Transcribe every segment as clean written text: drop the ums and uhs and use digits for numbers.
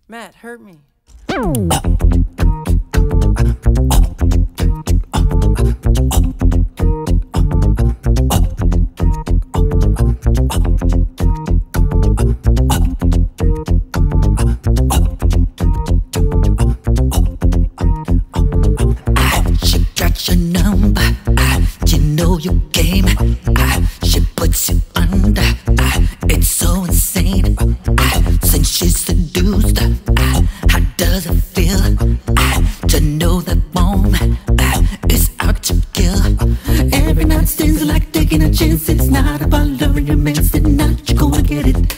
Matt, hurt me. She got your number, you know your game. She puts you under, it's so insane. Since she's seduced, how does it feel to know that woman is out to kill? Every night seems like taking a chance. It's not about loving your man, sitting out, you're gonna get it.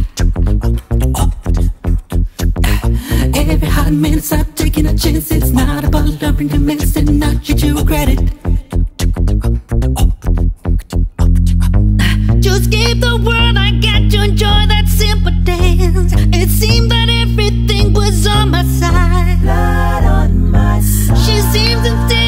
Every hot minute's out taking a chance. It's not about loving your man, sitting out, you regret it. Just gave the world I got to enjoy that simple dance. It seemed that everything was on my side. Not on my side. She seems to